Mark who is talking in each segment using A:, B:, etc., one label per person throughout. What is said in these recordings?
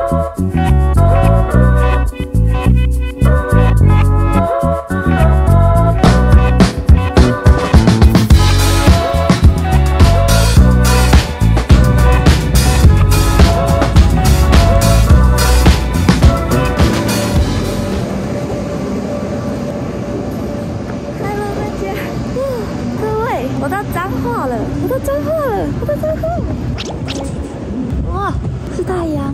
A: 哇，是太阳。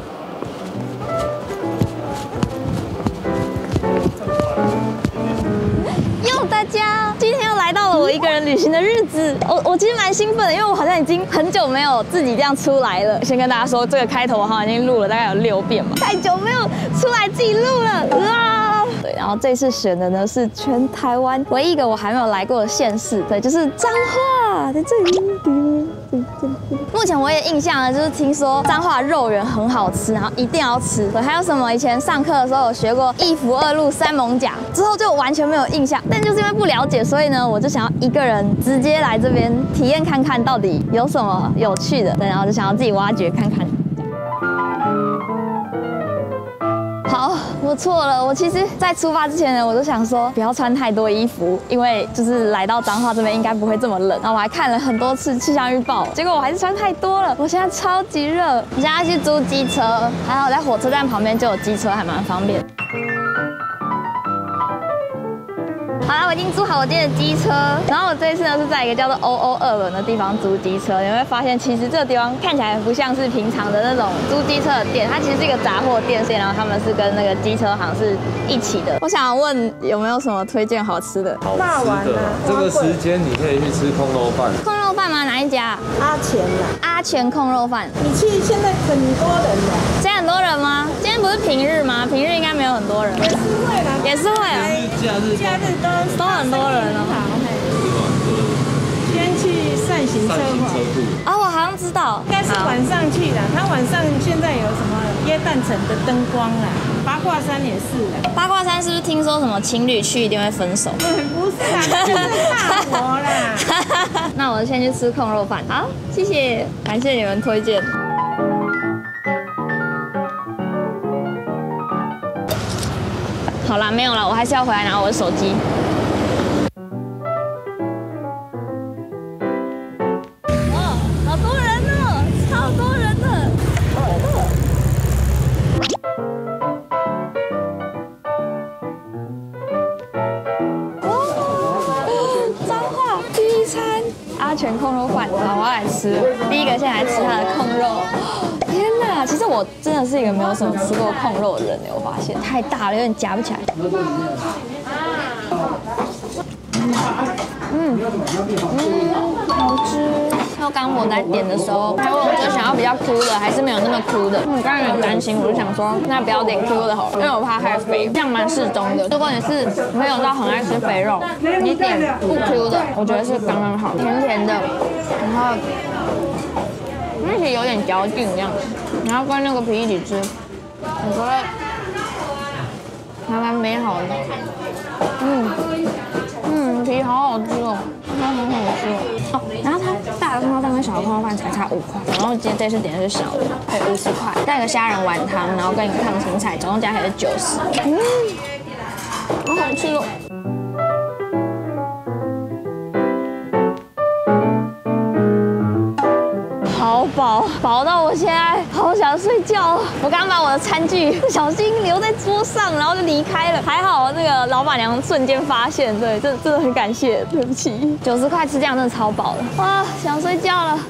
A: 哟，大家，今天又来到了我一个人旅行的日子。我其实蛮兴奋的，因为我好像已经很久没有自己这样出来了。先跟大家说，这个开头我好像已经录了大概有6遍吧，太久没有出来自己录了啊！对，然后这次选的呢是全台湾唯一一个我还没有来过的县市，对，就是彰化，在这里。目前我也印象呢，就是听说彰化肉圆很好吃，然后一定要吃。对，还有什么以前上课的时候有学过1府2路3艋甲，之后就完全没有印象。但就是因为不了解，所以呢，我就想要一个人直接来这边体验看看，到底有什么有趣的。对，然后就想要自己挖掘看看。好，我错了。我其实，在出发之前呢，我就想说不要穿太多衣服，因为就是来到彰化这边应该不会这么冷。然后我还看了很多次气象预报，结果我还是穿太多了。我现在超级热，我现在去租机车，还好在火车站旁边就有机车，还蛮方便。好了，我已经租好我今天的机车，然后我这一次呢是在一个叫做OO2轮的地方租机车。你会发现，其实这个地方看起来不像是平常的那种租机车的店，它其实是一个杂货店，然后他们是跟那个机车行是一起的。我想问有没有什么推荐好吃的？
B: 好吃的，这个时间你可以去吃控肉饭。
A: 控肉饭吗？哪一家？
C: 阿全啦，
A: 阿全控肉饭。
C: 你去现在很多人了，
A: 现在很多人吗？今天不是平日吗？平日应该没有很多人。
C: 也是会啦，
A: 也是会啊。
C: 假日都
A: 很多人哦。
C: 先去扇形车库。
A: 啊，我好像知道，
C: 应该是晚上去的。他晚上现在有什么耶诞城的灯光啦，八卦山也是的。
A: 八卦山是不是听说什么情侣去一定会分手？
C: 不是啦，就是怕活啦。
A: 那我先去吃控肉饭。好，谢谢，感谢你们推荐。好啦，没有了，我还是要回来拿我的手机。哦，好多人哦，超多人的。哦，彰化第一餐阿全控肉饭，好，我要来吃。第一个先来吃它的控肉。天哪，其实我真的是一个没有什么吃过控肉的人哎，我发现太大了，有点夹不起来。好吃。还有刚我在点的时候，他问我就想要比较 Q 的，还是没有那么 Q 的。刚刚有点担心，我就想说，那不要点 Q 的好了，因为我怕太肥，这样蛮适中的。如果你是没有到很爱吃肥肉，你点不 Q 的，我觉得是刚刚好，甜甜的，然后。而且有点嚼劲这样，然后跟那个皮一起吃，我觉得还蛮美好的。皮好好吃哦，好好吃哦。然后它大的控肉饭跟小的控肉饭才差5块，然后今天这次点的是小的，可以50块，带个虾仁丸汤，然后跟一个烫青菜，总共加起来是90。好好吃哦。好饱，饱到我现在好想睡觉了。我刚把我的餐具不小心留在桌上，然后就离开了。还好那个老板娘瞬间发现，对，真的很感谢，对不起。90块吃这样真的超饱了，哇，想睡觉了。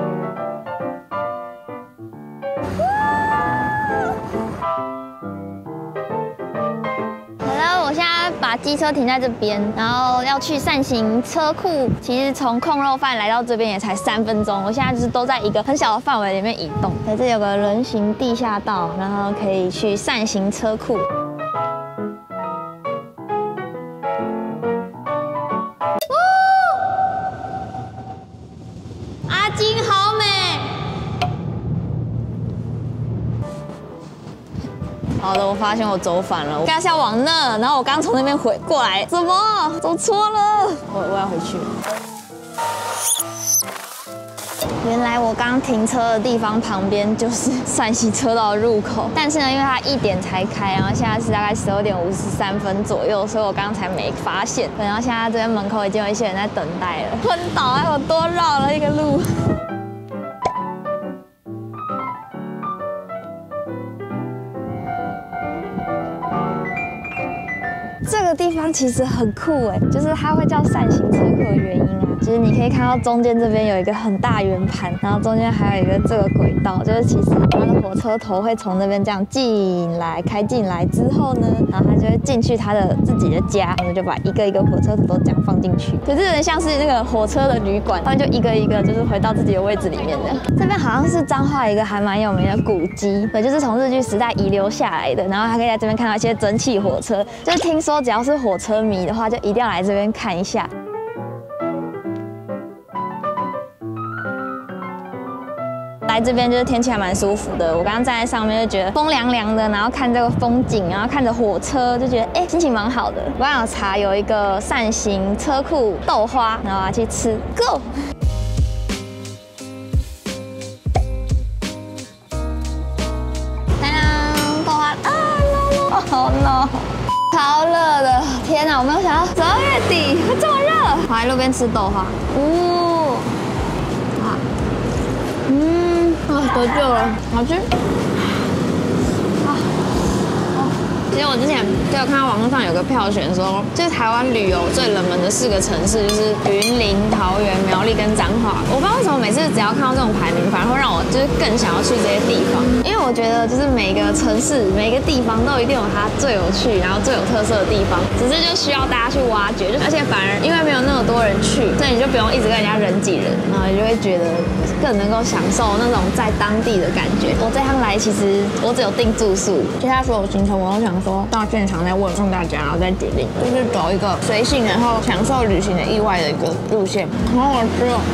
A: 把机车停在这边，然后要去扇形车库。其实从控肉饭来到这边也才3分钟，我现在就是都在一个很小的范围里面移动。在这里有个人行地下道，然后可以去扇形车库。阿金好美。好的，我发现我走反了，我刚是要往那，然后我刚从那边回过来，怎么走错了？我要回去。 原来我刚停车的地方旁边就是陕西车道的入口，但是呢，因为它1点才开，然后现在是大概12点53分左右，所以我刚才没发现。然后现在这边门口已经有一些人在等待了，昏倒，还有多绕了一个路。这个地方其实很酷哎，就是它会叫扇形车库的原因啊，就是你可以看到中间这边有一个很大圆盘，然后中间还有一个这个轨道，就是其实它的火车头会从那边这样进来，开进来之后呢，然后它就会进去它的自己的家，我们就把一个一个火车头都这样放进去，可是有点像是那个火车的旅馆，他们就一个一个就是回到自己的位置里面的。这边好像是彰化一个还蛮有名的古迹，对，就是从日据时代遗留下来的，然后还可以在这边看到一些蒸汽火车，就是听说只要是火车迷的话，就一定要来这边看一下。来这边就是天气还蛮舒服的，我刚刚站在上面就觉得风凉凉的，然后看这个风景，然后看着火车，就觉得心情蛮好的。我刚有查有一个扇形车库豆花，然后我要去吃 ，Go！ 豆花啊 ，no no， 超热的，天哪！我没有想到12月底会这么热。我在路边吃豆花，得救了，好吃。其实我之前就有看到网络上有个票选说，就是台湾旅游最冷门的4个城市，就是云林、桃园、苗栗跟彰化。我不知道为什么每次只要看到这种排名，反而会让我就是更想要去这些地方，因为我觉得就是每个城市、每个地方都一定有它最有趣，然后最有特色的地方，只是就需要大家去挖掘。而且反而因为没有那么多人去，所以你就不用一直跟人家人挤人，然后你就会觉得更能够享受那种在当地的感觉。我这趟来其实我只有订住宿，其他所有行程我都想说到现场再问大家，然后再决定，就是走一个随性然后享受旅行的意外的一个路线，好好吃哦。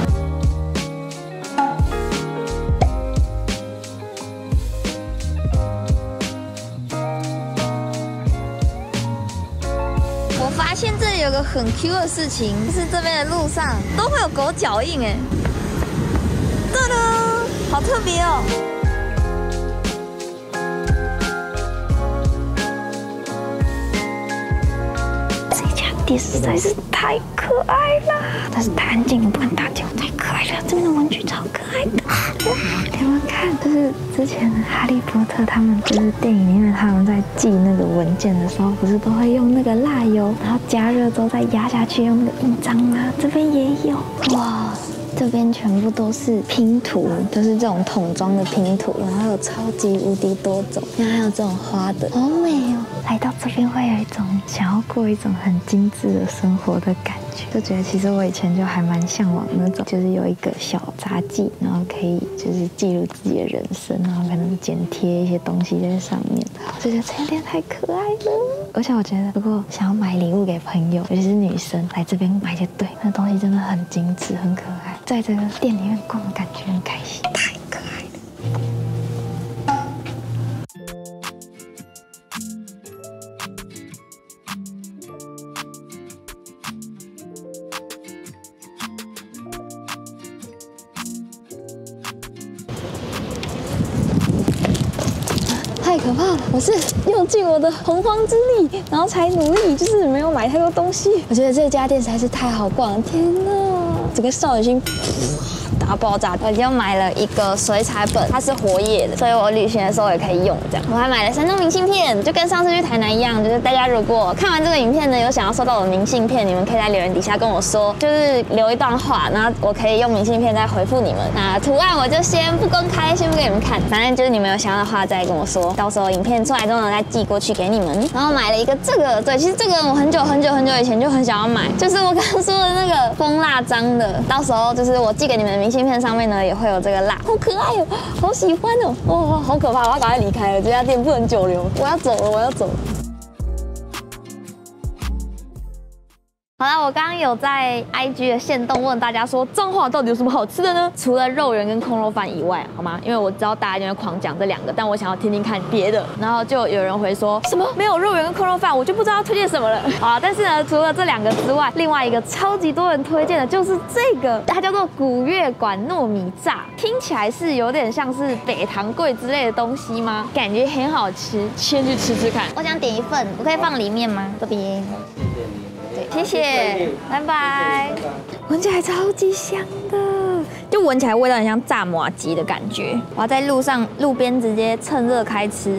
A: 我发现这里有个很 Q 的事情，就是这边的路上都会有狗脚印哎，噔噔，好特别哦。实在是太可爱了，但是太安静了，不敢大叫，太可爱了。这边的玩具超可爱的，你们看，就是之前哈利波特他们就是电影里面他们在寄那个文件的时候，不是都会用那个蜡油，然后加热之后再压下去用那个印章吗？这边也有，哇！这边全部都是拼图，就是这种桶装的拼图，然后有超级无敌多种，然后还有这种花的，好美哦！来到这边会有一种想要过一种很精致的生活的感觉，就觉得其实我以前就还蛮向往那种，就是有一个小杂记，然后可以就是记录自己的人生，然后可能剪贴一些东西在上面。我就觉得这间店太可爱了，而且我觉得如果想要买礼物给朋友，尤其是女生来这边买就对，那东西真的很精致，很可爱。在这个店里面逛，感觉很开心，太可爱了。太可怕了！我是用尽我的洪荒之力，然后才努力，就是没有买太多东西。我觉得这家店实在是太好逛了，天哪！整个少女心大爆炸！我已经买了一个水彩本，它是活页的，所以我旅行的时候也可以用。这样，我还买了3张明信片，就跟上次去台南一样。就是大家如果看完这个影片呢，有想要收到我的明信片，你们可以在留言底下跟我说，就是留一段话，然后我可以用明信片再回复你们。那图案我就先不公开，先不给你们看，反正就是你们有想要的话再跟我说，到时候影片出来之后呢，再寄过去给你们。然后买了一个这个，对，其实这个我很久以前就很想要买，就是我刚刚说的那个蜂蜡章的，到时候就是我寄给你们的明信片上面呢也会有这个蜡，好可爱哦，好喜欢哦，哦，好可怕，我要赶快离开了，这家店不能久留，我要走了。 好啦，我刚刚有在 IG 的限动问大家说，彰化到底有什么好吃的呢？除了肉圆跟空肉饭以外，好吗？因为我知道大家就会狂讲这2个，但我想要听听看别的。然后就有人回说什么没有肉圆跟空肉饭，我就不知道要推荐什么了。好啊，但是呢，除了这2个之外，另外一个超级多人推荐的就是这个，它叫做古月馆糯米炸，听起来是有点像是北糖粿之类的东西吗？感觉很好吃，先去吃吃看。我想点一份，我可以放里面吗？这边。对，谢谢，拜拜。闻起来超级香的，就闻起来味道很像炸麻糬的感觉。我要在路边直接趁热开吃。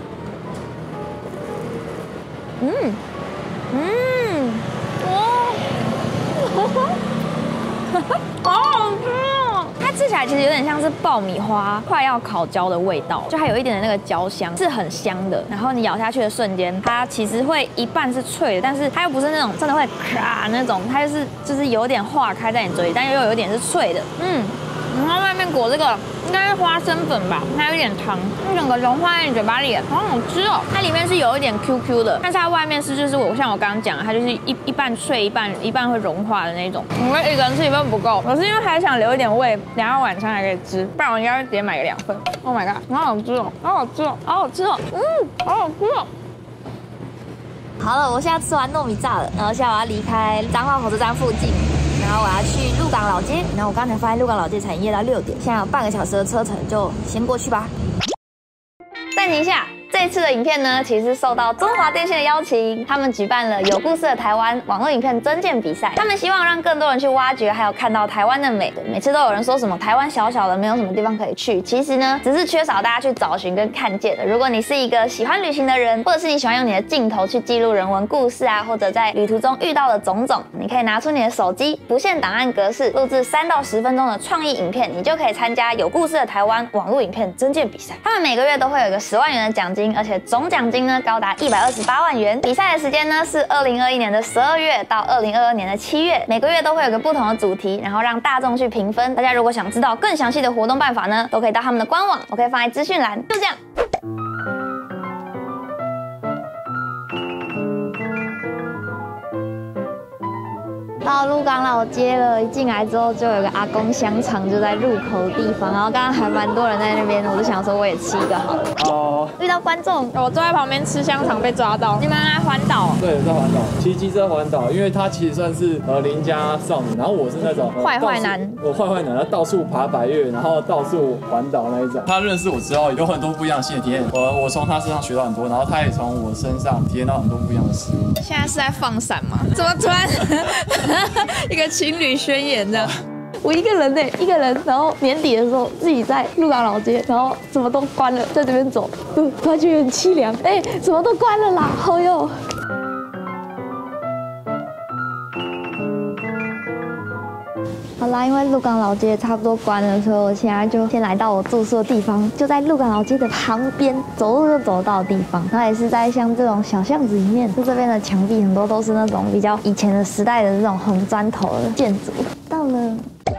A: 好好吃哦！它吃起来其实有点像是爆米花快要烤焦的味道，就还有一点的那个焦香，是很香的。然后你咬下去的瞬间，它其实会一半是脆的，但是它又不是那种真的会咔那种，它就是有点化开在你嘴里，但又有一点是脆的。然后外面裹这个应该是花生粉吧，它有一点糖，它整个融化在你嘴巴里，好好吃哦。它里面是有一点 QQ 的，但是它外面是就是像我刚刚讲的，它就是一半脆一半会融化的那种。我一个人吃1份不够，我是因为还想留一点胃，等下晚餐还可以吃，不然我应该会直接买个2份。Oh my god， 好好吃哦，好好吃哦，好好吃哦，好好吃哦。好了，我现在吃完糯米炸了，然后现在我要离开彰化火车站附近。然后我要去鹿港老街，然后我刚才发现鹿港老街才营业到6点，现在有半个小时的车程，就先过去吧。暂停一下。这次的影片呢，其实受到中华电信的邀请，他们举办了有故事的台湾网络影片征件比赛。他们希望让更多人去挖掘，还有看到台湾的美。每次都有人说什么台湾小小的，没有什么地方可以去。其实呢，只是缺少大家去找寻跟看见的。如果你是一个喜欢旅行的人，或者是你喜欢用你的镜头去记录人文故事啊，或者在旅途中遇到的种种，你可以拿出你的手机，不限档案格式，录制3到10分钟的创意影片，你就可以参加有故事的台湾网络影片征件比赛。他们每个月都会有一个10万元的奖金，而且总奖金呢高达128万元。比赛的时间呢是2021年的12月到2022年的7月，每个月都会有个不同的主题，然后让大众去评分。大家如果想知道更详细的活动办法呢，都可以到他们的官网，我可以放在资讯栏。就这样。到鹿港老街了，一进来之后就有个阿公香肠，就在入口的地方。然后刚刚还蛮多人在那边，我就想说我也吃一个好了。哦。遇到观众，我坐在旁边吃香肠被抓到。你们来环岛？
B: 对，在环岛，骑机车环岛，因为他其实算是邻家少女，然后我是那种
A: 坏男，
B: 我坏男，他到处爬百岳，然后到处环岛那一种。他认识我之后，有很多不一样的新的体验。我从他身上学到很多，然后他也从我身上体验到很多不一样的事物。
A: 现在是在放闪吗？怎么突然？一个情侣宣言这样，我一个人呢，一个人，然后年底的时候自己在鹿港老街，然后什么都关了，在这边走，突然觉得很凄凉，什么都关了啦，好哟。好啦，因为鹿港老街差不多关了，所以我现在就先来到我住宿的地方，就在鹿港老街的旁边，走路就走到的地方。然后也是在像这种小巷子里面，就这边的墙壁很多都是那种比较以前的时代的这种红砖头的建筑。到了。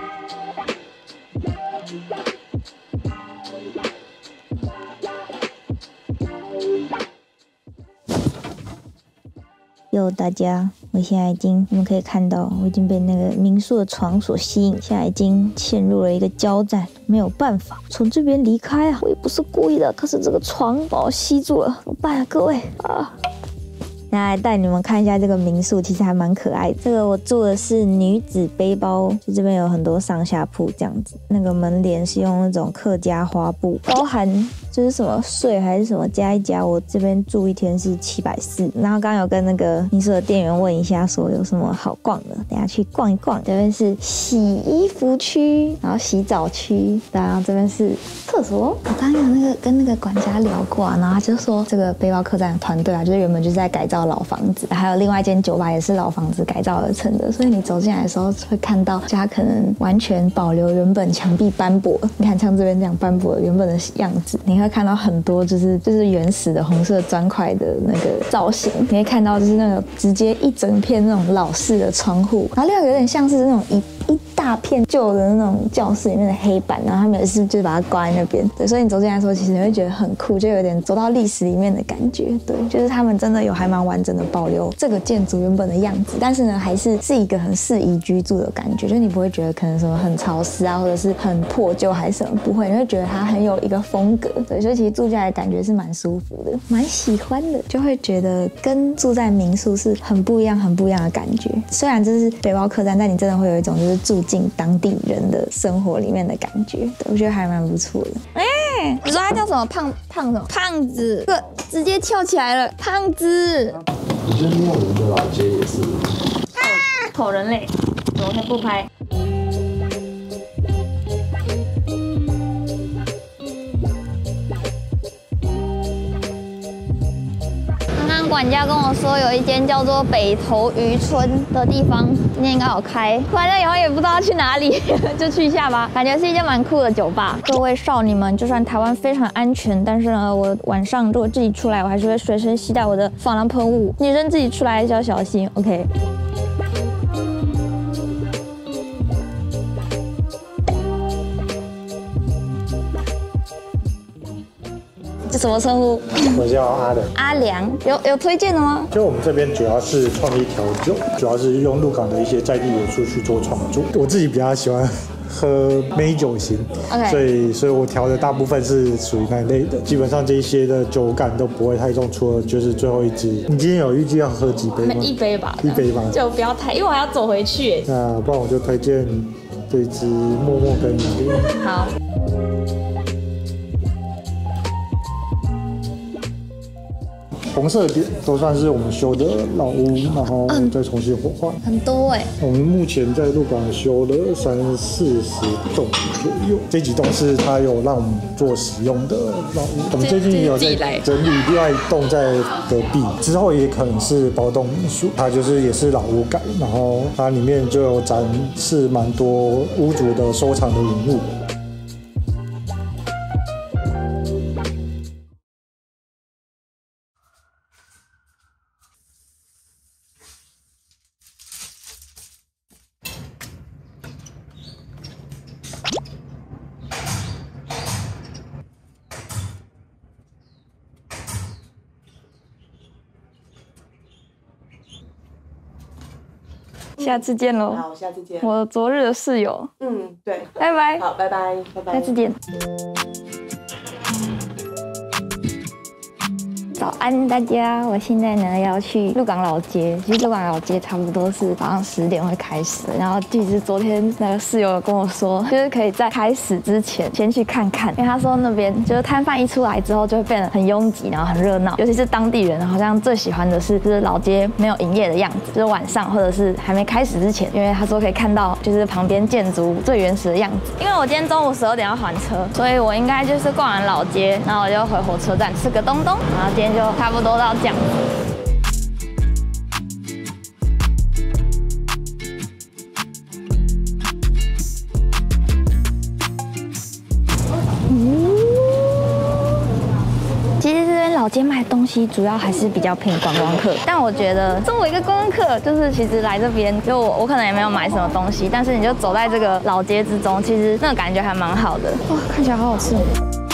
A: 哟，大家，我现在你们可以看到，我已经被那个民宿的床所吸引，现在已经陷入了一个交战，没有办法从这边离开啊！我也不是故意的，可是这个床把我吸住了，怎么办啊，各位啊！来带你们看一下这个民宿，其实还蛮可爱的。这个我住的是女子背包，就这边有很多上下铺这样子。那个门帘是用那种客家花布，包含就是什么税还是什么加一加，我这边住1天是740。然后刚刚有跟那个民宿的店员问一下，说有什么好逛的，等下去逛一逛。这边是洗衣服区，然后洗澡区，然后这边是厕所。我刚刚有跟那个管家聊过啊，然后他就说这个背包客栈的团队啊，就是原本就是在改造老房子，还有另外一间酒吧也是老房子改造而成的，所以你走进来的时候会看到，就它可能完全保留原本墙壁斑驳，你看像这边这样斑驳原本的样子，你会看到很多就是原始的红色砖块的那个造型，你会看到就是那个直接一整片那种老式的窗户，然后另外有点像是那种一大片旧的那种教室里面的黑板，然后他们也是就是把它挂在那边。对，所以你走进来的时候，其实你会觉得很酷，就有点走到历史里面的感觉。对，就是他们真的有还蛮完整的保留这个建筑原本的样子，但是呢，还是一个很适宜居住的感觉，就是你不会觉得可能什么很潮湿啊，或者是很破旧还是什么，不会，你会觉得它很有一个风格。对，所以其实住下来感觉是蛮舒服的，蛮喜欢的，就会觉得跟住在民宿是很不一样的感觉。虽然这是背包客栈，但你真的会有一种就是住进当地人的生活里面的感觉。对，我觉得还蛮不错的。你说他叫什么胖子，这个直接跳起来了，胖子。
D: 你觉得没有人的老街也是？
A: 丑人类，怎么可以不拍？管家跟我说有一间叫做北投渔村的地方，今天应该有开。反正以后也不知道要去哪里，就去一下吧。感觉是一间蛮酷的酒吧。各位少女们，就算台湾非常安全，但是呢，我晚上如果自己出来，我还是会随身携带我的防狼喷雾。女生自己出来还是要小心 ，OK。这什么称呼？
E: 我叫阿良。
A: 阿良，有推荐的吗？
E: 就我们这边主要是创意调酒，主要是用鹿港的一些在地元素去做创作。我自己比较喜欢喝美酒型，
A: OK，
E: 所以我调的大部分是属于那一类的。基本上这一些的酒感都不会太重，除了就是最后一支。你今天有预计要喝几杯吗？
A: 一杯吧，
E: 一杯吧，
A: 就不要太，因为我还要走回去。
E: 那不然我就推荐这支默默跟一杯。
A: 好。
E: 红色的点都算是我们修的老屋，然后再重新活化。
A: 很多哎。
E: 我们目前在鹿港修了30-40栋左右，这几栋是它有让我们做使用的老屋。我们最近也有在整理另外一栋在隔壁，之后也可能是包栋民宿，它就是也是老屋改，然后它里面就有展示蛮多屋主的收藏的文物。
A: 下次见喽！
F: 好，下次见。
A: 我昨日的室友。
F: 对。
A: 拜拜。
F: 好，拜拜，拜拜。
A: 下次见。早安，大家！我现在呢要去鹿港老街。其实鹿港老街差不多是早上10点会开始的。然后其实昨天那个室友跟我说，就是可以在开始之前先去看看，因为他说那边就是摊贩一出来之后就会变得很拥挤，然后很热闹。尤其是当地人好像最喜欢的是就是老街没有营业的样子，就是晚上或者是还没开始之前，因为他说可以看到就是旁边建筑最原始的样子。因为我今天中午12点要还车，所以我应该就是逛完老街，然后我就回火车站吃个东东，然后今天就差不多到这样。其实这边老街卖的东西主要还是比较偏观光客，但我觉得作为一个观光客，就是其实来这边，就我可能也没有买什么东西，但是你就走在这个老街之中，其实那个感觉还蛮好的。哇，看起来好好吃。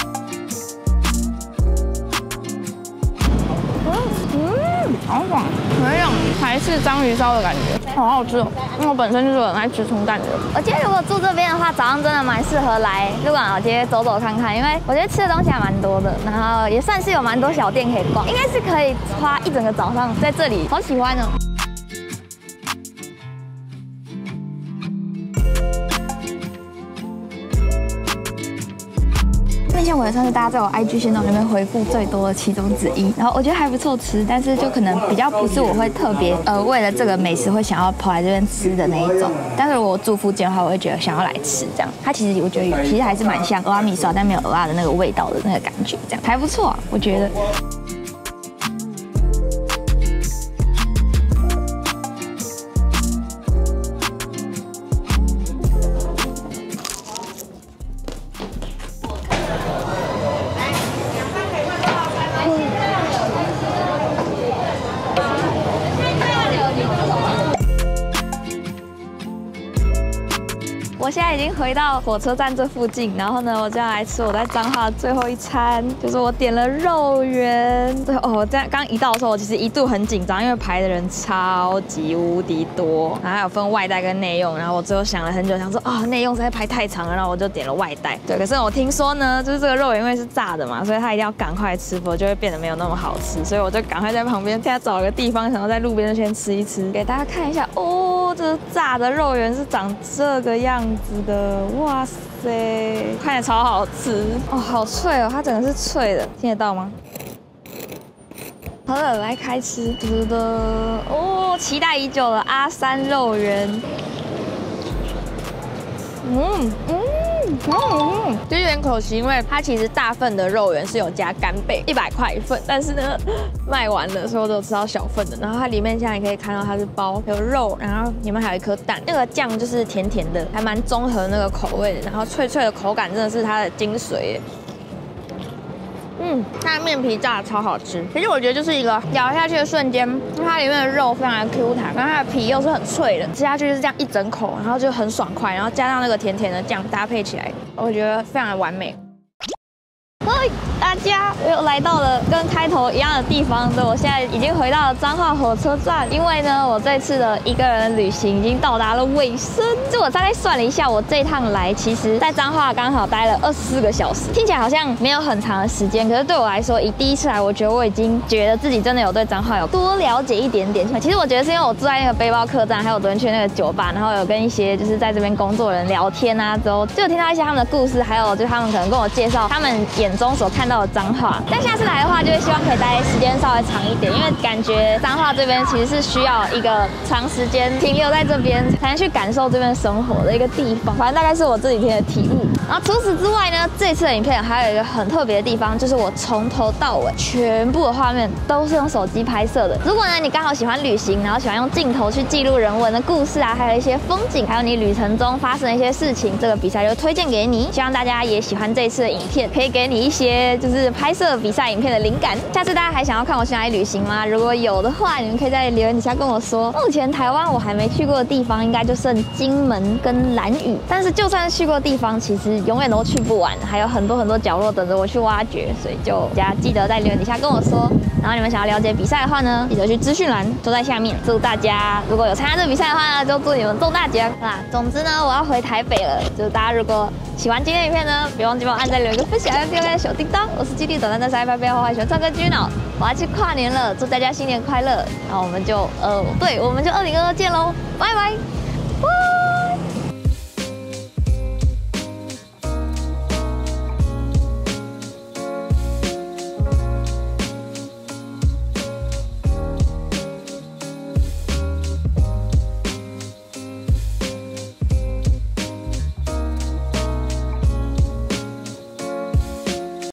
A: 好爽，有一种台式章鱼烧的感觉，好好吃哦。因为我本身就是很爱吃葱蛋的。我觉得如果住这边的话，早上真的蛮适合来鹿港老街走走看看，因为我觉得吃的东西还蛮多的，然后也算是有蛮多小店可以逛，应该是可以花一整个早上在这里，好喜欢哦。面线我也算是大家在我 IG 限动里面回复最多的其中之一，然后我觉得还不错吃，但是就可能比较不是我会特别为了这个美食会想要跑来这边吃的那一种。但是如果我住附近的话，我会觉得想要来吃这样。它其实我觉得其实还是蛮像蚵仔米刷，但没有蚵仔的那个味道的那个感觉，这样还不错啊，我觉得。 我现在已经回到火车站这附近，然后呢，我就要来吃我在彰化的最后一餐，就是我点了肉圆。对哦，我在刚一到的时候，我其实一度很紧张，因为排的人超级无敌多，然后还有分外带跟内用，然后我最后想了很久，想说啊，内用实在排太长了，然后我就点了外带。对，可是我听说呢，就是这个肉圆因为是炸的嘛，所以它一定要赶快吃，否则就会变得没有那么好吃，所以我就赶快在旁边现在找了个地方，想要在路边先吃一吃，给大家看一下哦，这炸的肉圆是长这个样子的，哇塞，看起来超好吃哦，好脆哦，它整个是脆的，听得到吗？好了，来开吃，嘟嘟哦，期待已久的阿三肉圆，就有点可惜，因为它其实大份的肉圆是有加干贝，100块一份，但是呢卖完了，所以我都有吃到小份的。然后它里面现在也可以看到它是包有肉，然后里面还有一颗蛋，那个酱就是甜甜的，还蛮综合那个口味的，然后脆脆的口感真的是它的精髓耶。它的面皮炸的超好吃，其实我觉得就是一个咬下去的瞬间，它里面的肉非常的 Q 弹，然后它的皮又是很脆的，吃下去就是这样一整口，然后就很爽快，然后加上那个甜甜的酱搭配起来，我觉得非常的完美。大家又来到了跟开头一样的地方，所以我现在已经回到了彰化火车站。因为呢，我这次的一个人旅行已经到达了尾声。就我大概算了一下，我这一趟来，其实在彰化刚好待了24个小时，听起来好像没有很长的时间，可是对我来说，以第一次来，我觉得我已经觉得自己真的有对彰化有多了解一点点。其实我觉得是因为我住在那个背包客栈，还有昨天去那个酒吧，然后有跟一些就是在这边工作的人聊天啊，之后就有听到一些他们的故事，还有就是他们可能跟我介绍他们眼中所看到的彰化。但下次来的话，就会希望可以待时间稍微长一点，因为感觉彰化这边其实是需要一个长时间停留在这边，才能去感受这边生活的一个地方。反正大概是我这几天的体悟。然后除此之外呢，这次的影片还有一个很特别的地方，就是我从头到尾全部的画面都是用手机拍摄的。如果呢你刚好喜欢旅行，然后喜欢用镜头去记录人文的故事啊，还有一些风景，还有你旅程中发生的一些事情，这个比赛就推荐给你。希望大家也喜欢这次的影片，可以给你一些就是拍摄比赛影片的灵感。下次大家还想要看我去哪里旅行吗？如果有的话，你们可以在留言底下跟我说。目前台湾我还没去过的地方，应该就剩金门跟兰屿。但是就算是去过的地方，其实永远都去不完，还有很多角落等着我去挖掘。所以就大家记得在留言底下跟我说。然后你们想要了解比赛的话呢，记得去资讯栏都在下面。祝大家如果有参加这个比赛的话呢，就祝你们中大奖啦！总之呢，我要回台北了。就是大家如果喜欢今天的影片呢，别忘记帮我按赞、留言、分享，还有订阅小叮当。我是基地短暂的3背后还喜欢唱歌居脑，我要去跨年了，祝大家新年快乐。然后我们就2022见喽，拜拜。